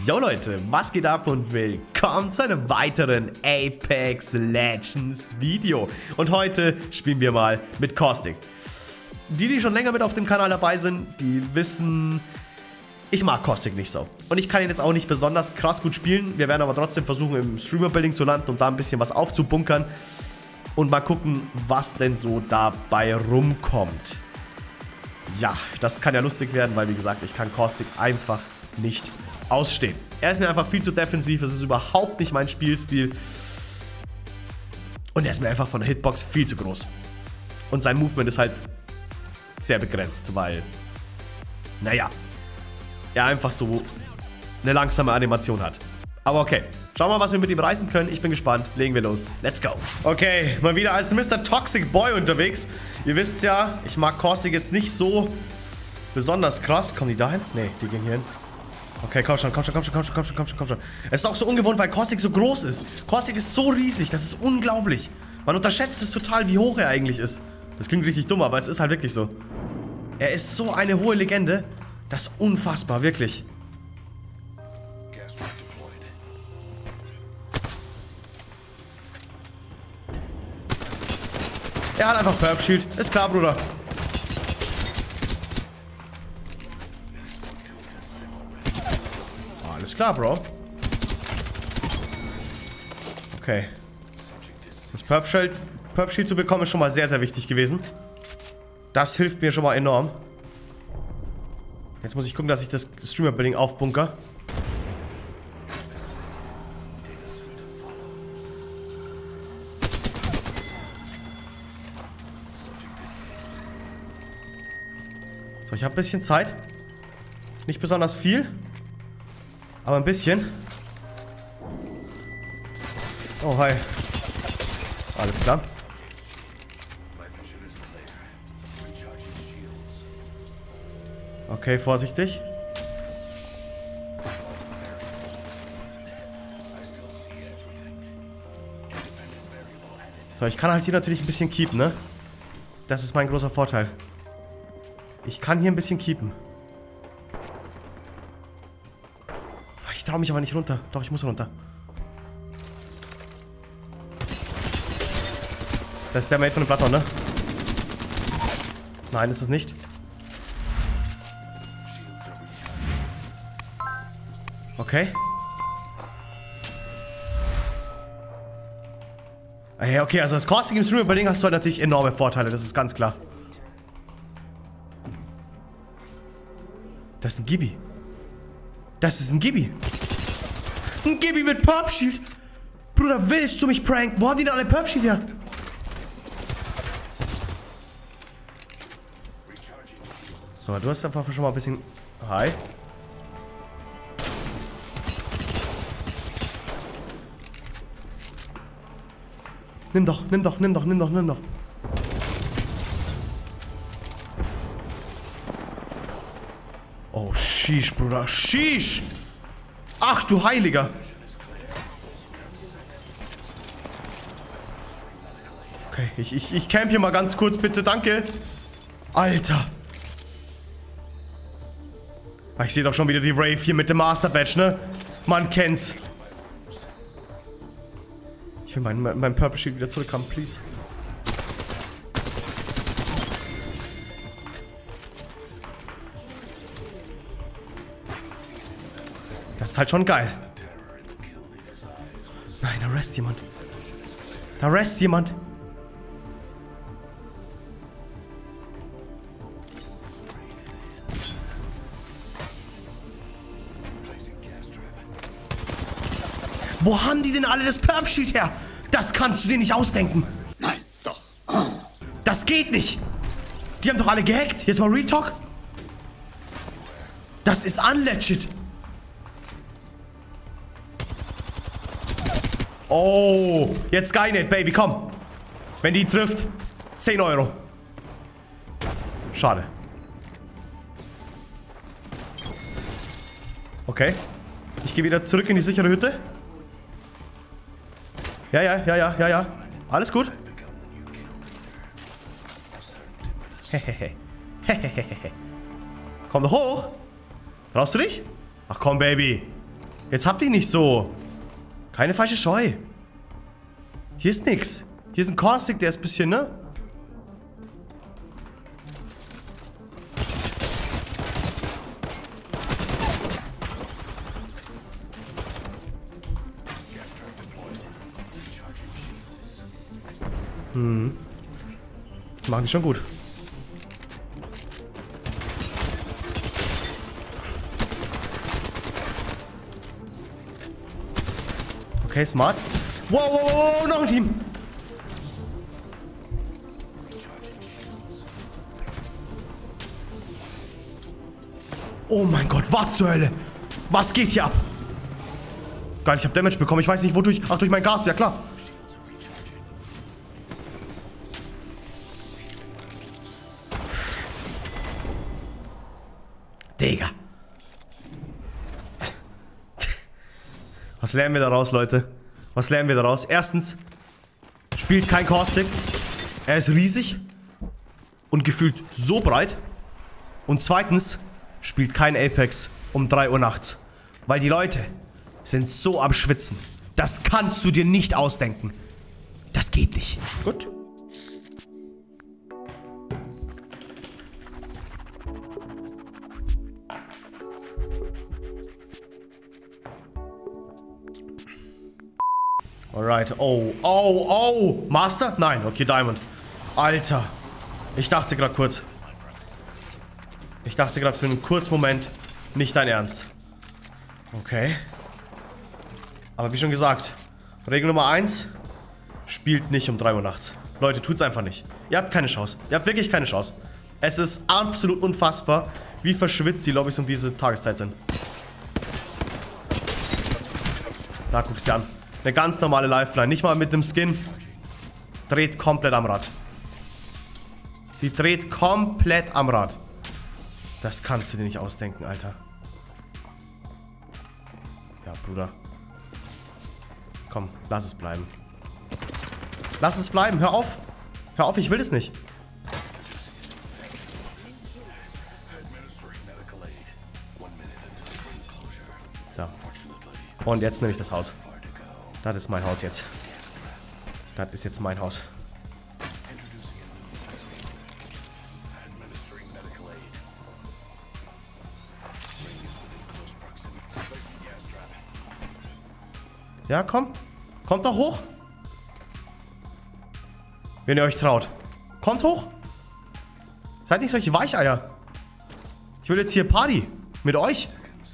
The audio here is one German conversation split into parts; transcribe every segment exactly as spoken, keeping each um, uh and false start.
Yo Leute, was geht ab und willkommen zu einem weiteren Apex Legends Video. Und heute spielen wir mal mit Caustic. Die, die schon länger mit auf dem Kanal dabei sind, die wissen, ich mag Caustic nicht so. Und ich kann ihn jetzt auch nicht besonders krass gut spielen. Wir werden aber trotzdem versuchen, im Streamer-Building zu landen, um da ein bisschen was aufzubunkern. Und mal gucken, was denn so dabei rumkommt. Ja, das kann ja lustig werden, weil wie gesagt, ich kann Caustic einfach nicht ausstehen. Er ist mir einfach viel zu defensiv, es ist überhaupt nicht mein Spielstil. Und er ist mir einfach von der Hitbox viel zu groß. Und sein Movement ist halt sehr begrenzt, weil, naja, er einfach so eine langsame Animation hat. Aber okay, schauen wir mal, was wir mit ihm reißen können. Ich bin gespannt. Legen wir los. Let's go. Okay, mal wieder als Mister Toxic Boy unterwegs. Ihr wisst ja, ich mag Caustic jetzt nicht so besonders krass. Kommen die dahin? Nee, die gehen hier hin. Okay, komm schon, komm schon, komm schon, komm schon, komm schon, komm schon, komm schon. Es ist auch so ungewohnt, weil Caustic so groß ist. Caustic ist so riesig, das ist unglaublich. Man unterschätzt es total, wie hoch er eigentlich ist. Das klingt richtig dumm, aber es ist halt wirklich so. Er ist so eine hohe Legende. Das ist unfassbar, wirklich. Er hat einfach Purp Shield. Ist klar, Bruder. Alles klar, Bro. Okay. Das Purp Shield, Purp Shield zu bekommen ist schon mal sehr, sehr wichtig gewesen. Das hilft mir schon mal enorm. Jetzt muss ich gucken, dass ich das Streamer-Building aufbunker. So, ich habe ein bisschen Zeit. Nicht besonders viel. Aber ein bisschen. Oh, hi. Alles klar. Okay, vorsichtig. So, ich kann halt hier natürlich ein bisschen keepen, ne? Das ist mein großer Vorteil. Ich kann hier ein bisschen keepen. Ich traue mich aber nicht runter. Doch, ich muss runter. Das ist der Mate von dem Platon, ne? Nein, ist es nicht. Okay. Okay, okay, also das Caustic im Streamer-Building hast du halt natürlich enorme Vorteile, das ist ganz klar. Das ist ein Gibi. Das ist ein Gibi. Ein Gibi mit Purp Shield. Bruder, willst du mich pranken? Wo haben die denn alle Purp Shield her? So, du hast einfach schon mal ein bisschen... Hi. Nimm doch, nimm doch, nimm doch, nimm doch, nimm doch. Oh, sheesh, Bruder, sheesh. Ach, du Heiliger. Okay, ich, ich, ich camp hier mal ganz kurz, bitte, danke. Alter. Ich sehe doch schon wieder die Rave hier mit dem Master Badge, ne? Man kennt's. Ich will mein, mein, mein Purple Shield wieder zurückhaben, please. Das ist halt schon geil. Nein, da rest jemand. Da rest jemand. Wo haben die denn alle das Purp Shield her? Das kannst du dir nicht ausdenken. Nein, doch. Das geht nicht. Die haben doch alle gehackt. Jetzt mal Retalk. Das ist unlegit. Oh, jetzt Skynet, Baby, komm. Wenn die trifft, zehn Euro. Schade. Okay. Ich gehe wieder zurück in die sichere Hütte. Ja, ja, ja, ja, ja, ja. Alles gut. Hehehe. Hehehe. Komm doch hoch. Brauchst du dich? Ach komm, Baby. Jetzt habt ihr nicht so. Keine falsche Scheu. Hier ist nix. Hier ist ein Caustic, der ist ein bisschen, ne? Hm. Machen die schon gut. Okay, smart. Wow, wow, wow, wow, noch ein Team. Oh mein Gott, was zur Hölle? Was geht hier ab? Geil, ich habe Damage bekommen. Ich weiß nicht, wodurch. Ach, durch mein Gas, ja klar. Digga. Was lernen wir daraus, Leute? Was lernen wir daraus? Erstens, spielt kein Caustic. Er ist riesig und gefühlt so breit. Und zweitens, spielt kein Apex um drei Uhr nachts. Weil die Leute sind so am Schwitzen. Das kannst du dir nicht ausdenken. Das geht nicht. Gut. Alright. Oh, oh, oh. Master? Nein. Okay, Diamond. Alter. Ich dachte gerade kurz. Ich dachte gerade für einen kurzen Moment, nicht dein Ernst. Okay. Aber wie schon gesagt, Regel Nummer eins, spielt nicht um drei Uhr nachts. Leute, tut's einfach nicht. Ihr habt keine Chance. Ihr habt wirklich keine Chance. Es ist absolut unfassbar, wie verschwitzt die Lobbys um diese Tageszeit sind. Da guckst du dir an. Eine ganz normale Lifeline. Nicht mal mit einem Skin. Dreht komplett am Rad. Die dreht komplett am Rad. Das kannst du dir nicht ausdenken, Alter. Ja, Bruder. Komm, lass es bleiben. Lass es bleiben, hör auf. Hör auf, ich will es nicht. So. Und jetzt nehme ich das Haus. Das ist mein Haus jetzt. Das ist jetzt mein Haus. Ja, komm. Kommt doch hoch. Wenn ihr euch traut. Kommt hoch. Seid nicht solche Weicheier. Ich will jetzt hier Party. Mit euch.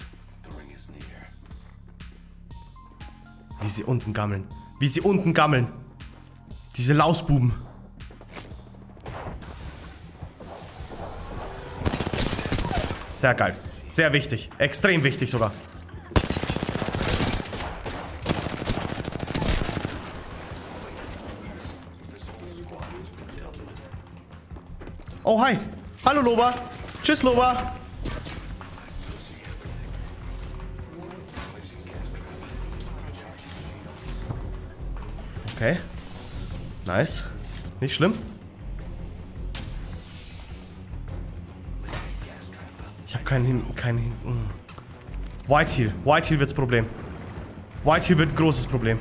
Wie sie unten gammeln. Wie sie unten gammeln. Diese Lausbuben. Sehr geil. Sehr wichtig. Extrem wichtig sogar. Oh, hi. Hallo, Loba. Tschüss, Loba. Okay. Nice. Nicht schlimm. Ich habe keinen Hin... keinen Hin... White Heal. White Heal wird's Problem. White Heal wird ein großes Problem.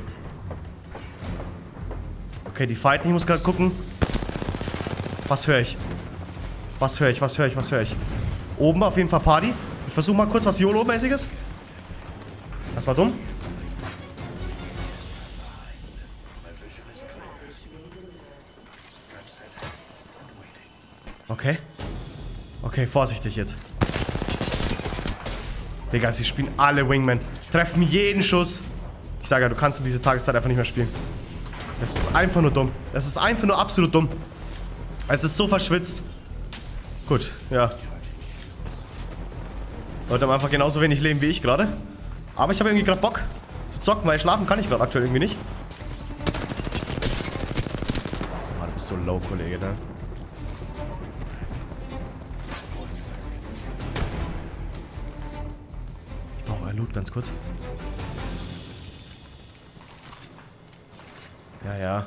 Okay, die fighten. Ich muss gerade gucken. Was höre ich? Was höre ich? Was höre ich? Was höre ich? Oben auf jeden Fall Party. Ich versuche mal kurz was YOLO-mäßiges. Das war dumm. Okay. Okay, vorsichtig jetzt. Digga, sie spielen alle Wingman. Treffen jeden Schuss. Ich sage ja, du kannst um diese Tageszeit einfach nicht mehr spielen. Das ist einfach nur dumm. Das ist einfach nur absolut dumm. Es ist so verschwitzt. Gut, ja. Leute haben einfach genauso wenig Leben wie ich gerade. Aber ich habe irgendwie gerade Bock zu zocken, weil schlafen kann ich gerade aktuell irgendwie nicht. Oh, du bist so low, Kollege, ne? Ich brauche euer Loot ganz kurz. Ja, ja.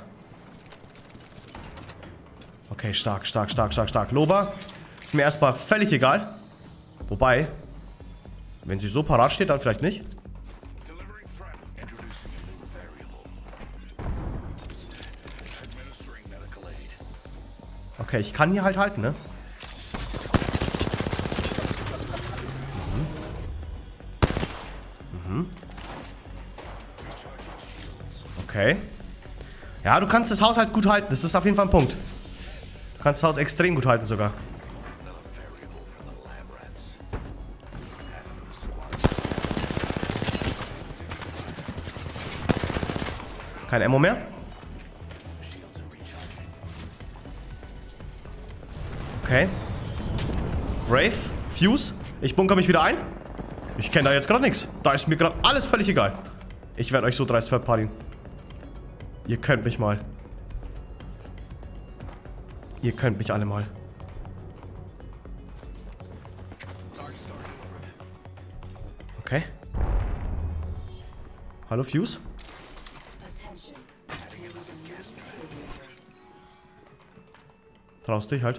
Okay, stark, stark, stark, stark, stark. Loba ist mir erstmal völlig egal. Wobei, wenn sie so parat steht, dann vielleicht nicht. Okay, ich kann hier halt halten, ne? Mhm. Mhm. Okay. Ja, du kannst das Haus halt gut halten. Das ist auf jeden Fall ein Punkt. Du kannst das Haus extrem gut halten sogar. Kein Ammo mehr. Okay. Brave. Fuse. Ich bunker mich wieder ein. Ich kenne da jetzt gerade nichts. Da ist mir gerade alles völlig egal. Ich werde euch so dreist verpartien. Ihr könnt mich mal. Ihr könnt mich alle mal. Okay. Hallo, Fuse. Traust dich halt.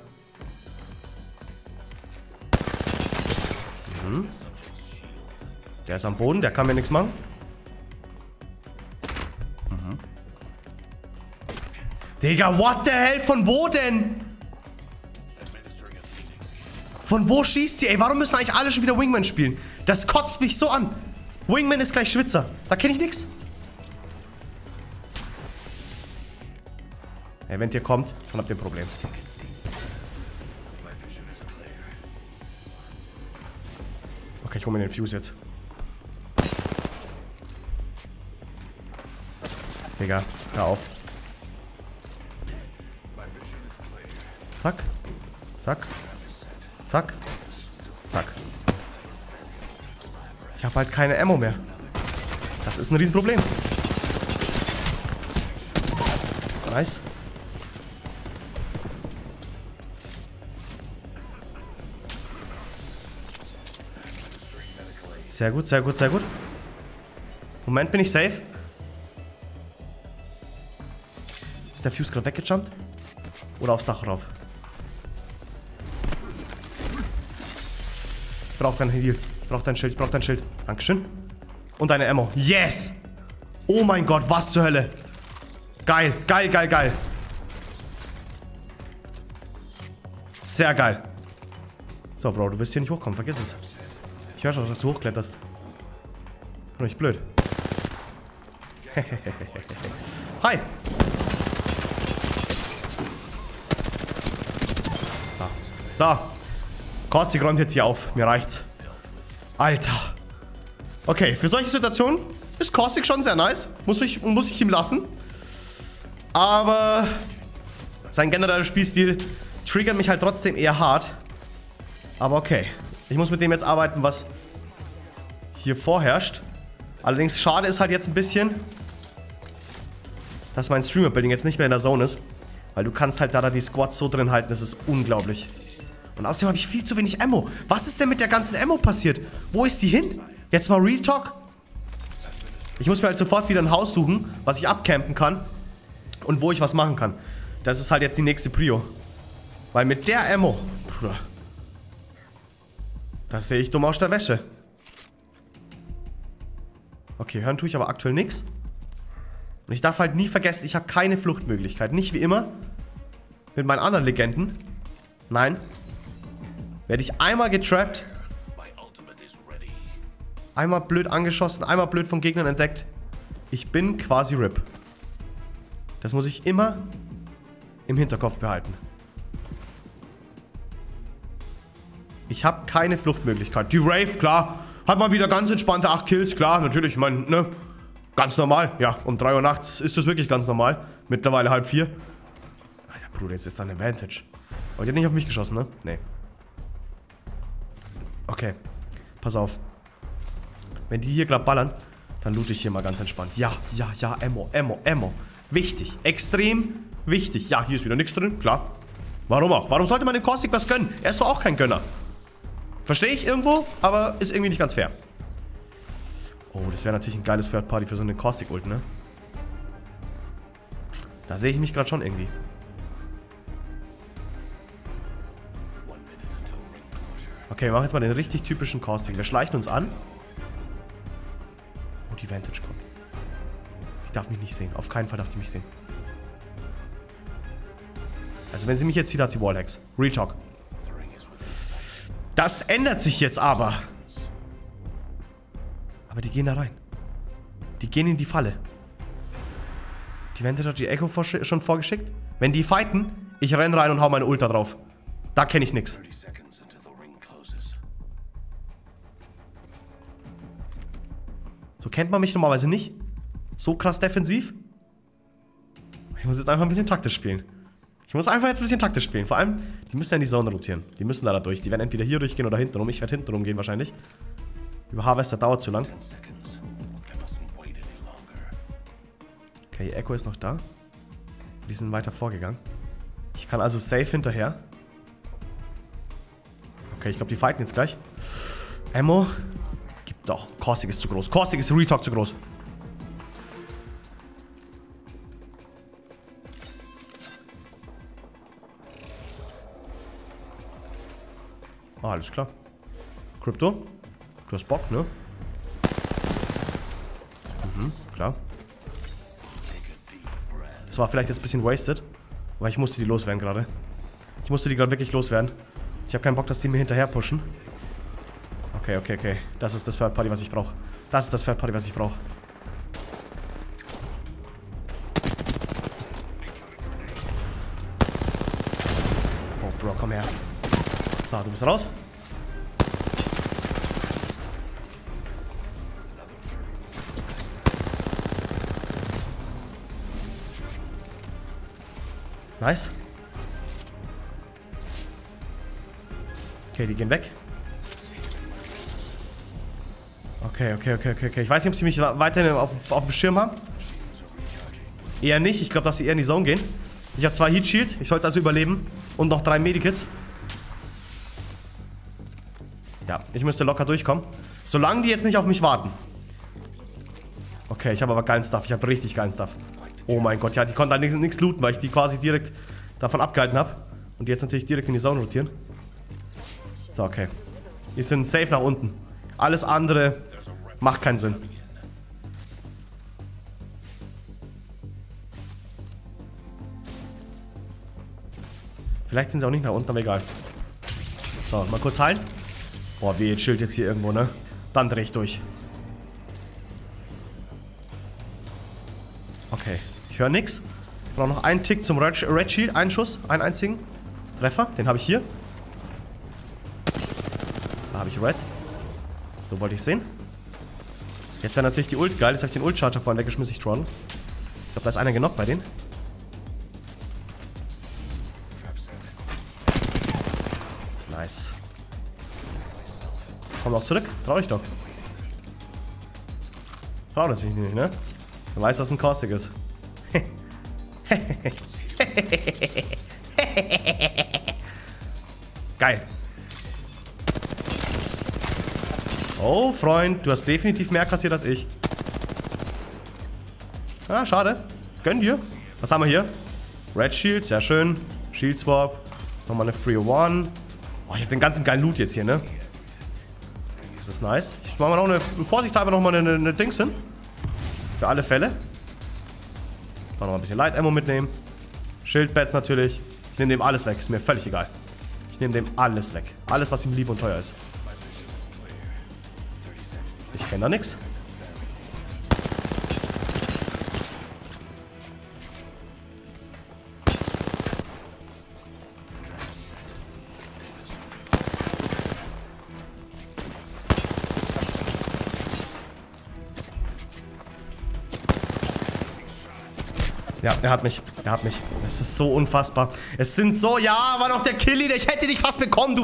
Mhm. Der ist am Boden, der kann mir nichts machen. Mhm. Digga, what the hell? Von wo denn? Von wo schießt sie? Ey, warum müssen eigentlich alle schon wieder Wingman spielen? Das kotzt mich so an. Wingman ist gleich Schwitzer. Da kenne ich nichts. Ey, wenn ihr kommt, dann habt ihr ein Problem. Okay, ich hole mir den Fuse jetzt. Digga, hör auf. Zack. Zack. Zack. Zack. Ich habe halt keine Ammo mehr. Das ist ein Riesenproblem. Nice. Sehr gut, sehr gut, sehr gut. Moment, bin ich safe? Ist der Fuse gerade weggejumpt? Oder aufs Dach rauf? Ich brauche dein Heal. Ich brauche dein Schild. Ich brauche dein Schild. Dankeschön. Und deine Ammo. Yes! Oh mein Gott, was zur Hölle? Geil, geil, geil, geil. Sehr geil. So, Bro, du wirst hier nicht hochkommen. Vergiss es. Ich höre schon, dass du hochkletterst. Bin nicht blöd. Hi. So. So. Caustic räumt jetzt hier auf. Mir reicht's. Alter. Okay, für solche Situationen ist Caustic schon sehr nice. Muss ich, muss ich ihm lassen. Aber sein genereller Spielstil triggert mich halt trotzdem eher hart. Aber okay. Ich muss mit dem jetzt arbeiten, was hier vorherrscht. Allerdings schade ist halt jetzt ein bisschen, dass mein Streamer-Building jetzt nicht mehr in der Zone ist. Weil du kannst halt da die Squads so drin halten, das ist unglaublich. Und außerdem habe ich viel zu wenig Ammo. Was ist denn mit der ganzen Ammo passiert? Wo ist die hin? Jetzt mal Real Talk. Ich muss mir halt sofort wieder ein Haus suchen, was ich abcampen kann. Und wo ich was machen kann. Das ist halt jetzt die nächste Prio. Weil mit der Ammo... Bruder, das sehe ich dumm aus der Wäsche. Okay, hören tue ich aber aktuell nichts. Und ich darf halt nie vergessen, ich habe keine Fluchtmöglichkeit. Nicht wie immer. Mit meinen anderen Legenden. Nein. Werde ich einmal getrappt. Einmal blöd angeschossen. Einmal blöd von Gegnern entdeckt. Ich bin quasi R I P. Das muss ich immer im Hinterkopf behalten. Ich habe keine Fluchtmöglichkeit. Die Wraith, klar. Hat man wieder ganz entspannte acht Kills. Klar, natürlich. Ich meine, ne? Ganz normal. Ja, um drei Uhr nachts ist das wirklich ganz normal. Mittlerweile halb vier. Alter, Bruder, jetzt ist da ein Advantage. Aber die hat nicht auf mich geschossen, ne? Nee. Okay. Pass auf. Wenn die hier gerade ballern, dann loot ich hier mal ganz entspannt. Ja, ja, ja. Ammo, Ammo, Ammo. Wichtig. Extrem wichtig. Ja, hier ist wieder nichts drin. Klar. Warum auch? Warum sollte man den Caustic was gönnen? Er ist doch auch kein Gönner. Verstehe ich irgendwo, aber ist irgendwie nicht ganz fair. Oh, das wäre natürlich ein geiles Third Party für so eine Caustic-Ult, ne? Da sehe ich mich gerade schon irgendwie. Okay, wir machen jetzt mal den richtig typischen Caustic. Wir schleichen uns an. Oh, die Vantage kommt. Die darf mich nicht sehen. Auf keinen Fall darf die mich sehen. Also wenn sie mich jetzt sieht, hat sie Wallhacks. Real Talk. Das ändert sich jetzt aber. Aber die gehen da rein. Die gehen in die Falle. Die Vantage hat die Echo schon vorgeschickt. Wenn die fighten, ich renne rein und hau meine Ultra drauf. Da kenne ich nix. So kennt man mich normalerweise nicht. So krass defensiv. Ich muss jetzt einfach ein bisschen taktisch spielen. Ich muss einfach jetzt ein bisschen taktisch spielen. Vor allem, die müssen ja in die Zone rotieren. Die müssen da durch. Die werden entweder hier durchgehen oder hinten rum. Ich werde hinten rumgehen wahrscheinlich. Über Harvester dauert zu lang. Okay, Echo ist noch da. Die sind weiter vorgegangen. Ich kann also safe hinterher. Okay, ich glaube, die fighten jetzt gleich. Ammo. Gibt doch. Caustic ist zu groß. Caustic ist Real Talk zu groß. Ah, alles klar. Crypto. Du hast Bock, ne? Mhm, klar. Das war vielleicht jetzt ein bisschen wasted. Aber ich musste die loswerden gerade. Ich musste die gerade wirklich loswerden. Ich habe keinen Bock, dass die mir hinterher pushen. Okay, okay, okay. Das ist das Third Party, was ich brauche. Das ist das Third Party, was ich brauche. Oh, Bro, komm her. So, du bist raus. Nice. Okay, die gehen weg. Okay, okay, okay, okay, okay. Ich weiß nicht, ob sie mich weiterhin auf, auf dem Schirm haben. Eher nicht. Ich glaube, dass sie eher in die Zone gehen. Ich habe zwei Heat Shields. Ich soll es also überleben. Und noch drei Medikits. Ja, ich müsste locker durchkommen. Solange die jetzt nicht auf mich warten. Okay, ich habe aber geilen Stuff. Ich habe richtig geilen Stuff. Oh mein Gott, ja, die konnten da nichts looten, weil ich die quasi direkt davon abgehalten habe. Und die jetzt natürlich direkt in die Zone rotieren. So, okay. Die sind safe nach unten. Alles andere macht keinen Sinn. Vielleicht sind sie auch nicht nach unten, aber egal. So, mal kurz heilen. Boah, wie chillt jetzt hier irgendwo, ne? Dann dreh ich durch. Okay, ich höre nix. Ich brauche noch einen Tick zum Red, Red Shield. Einen Schuss, einen einzigen Treffer. Den habe ich hier. Da habe ich Red. So wollte ich sehen. Jetzt wäre natürlich die Ult geil. Jetzt habe ich den Ult-Charger vorhin weggeschmissen. Ich troll. Ich glaube, da ist einer genockt bei denen. Nice. Komm doch zurück. Trau dich doch. Trau das sich nicht, ne? Du weißt, dass ein Caustic ist. Geil. Oh, Freund, du hast definitiv mehr kassiert als ich. Ah, schade. Gönn dir. Was haben wir hier? Red Shield, sehr schön. Shield Swap. Nochmal eine drei null eins. Oh, ich habe den ganzen geilen Loot jetzt hier, ne? Das ist nice. Ich mache mal noch eine, vorsichtshalber nochmal eine, eine Dings hin. Für alle Fälle. Noch mal ein bisschen Light Ammo mitnehmen. Schildpads natürlich. Ich nehme dem alles weg. Ist mir völlig egal. Ich nehme dem alles weg. Alles, was ihm lieb und teuer ist. Ich kenne da nichts. Ja, er hat mich. Er hat mich. Es ist so unfassbar. Es sind so... Ja, war doch der Killy. Ich hätte dich fast bekommen, du...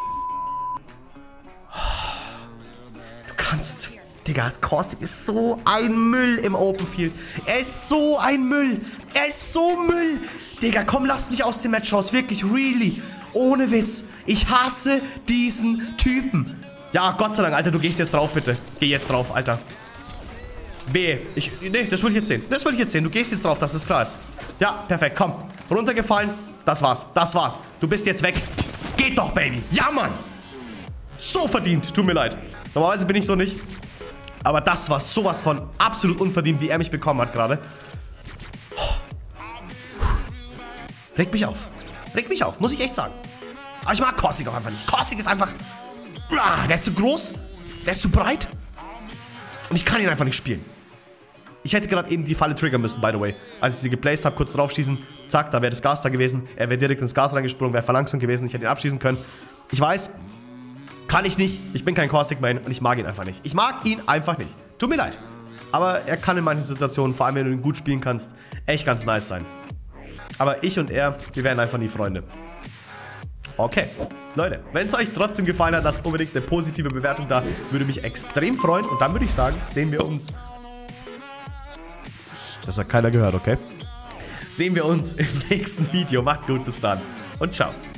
Du kannst... Digga, Caustic ist so ein Müll im Open Field. Er ist so ein Müll. Er ist so Müll. Digga, komm, lass mich aus dem Match raus. Wirklich, really. Ohne Witz. Ich hasse diesen Typen. Ja, Gott sei Dank, Alter. Du gehst jetzt drauf, bitte. Geh jetzt drauf, Alter. B. Ich, nee, das will ich jetzt sehen. Das will ich jetzt sehen. Du gehst jetzt drauf, dass es klar ist. Ja, perfekt. Komm. Runtergefallen. Das war's. Das war's. Du bist jetzt weg. Geht doch, Baby. Ja, Mann. So verdient. Tut mir leid. Normalerweise bin ich so nicht. Aber das war sowas von absolut unverdient, wie er mich bekommen hat gerade. Regt mich auf. Regt mich auf, muss ich echt sagen. Aber ich mag Caustic auch einfach nicht. Caustic ist einfach... Der ist zu groß, der ist zu breit. Und ich kann ihn einfach nicht spielen. Ich hätte gerade eben die Falle triggern müssen, by the way. Als ich sie geplaced habe, kurz drauf schießen. Zack, da wäre das Gas da gewesen. Er wäre direkt ins Gas reingesprungen, wäre verlangsamt gewesen. Ich hätte ihn abschießen können. Ich weiß, kann ich nicht. Ich bin kein Caustic-Man und ich mag ihn einfach nicht. Ich mag ihn einfach nicht. Tut mir leid. Aber er kann in manchen Situationen, vor allem wenn du ihn gut spielen kannst, echt ganz nice sein. Aber ich und er, wir werden einfach nie Freunde. Okay, Leute, wenn es euch trotzdem gefallen hat, lasst unbedingt eine positive Bewertung da. Würde mich extrem freuen. Und dann würde ich sagen, sehen wir uns... Das hat keiner gehört, okay? Sehen wir uns im nächsten Video. Macht's gut, bis dann und ciao.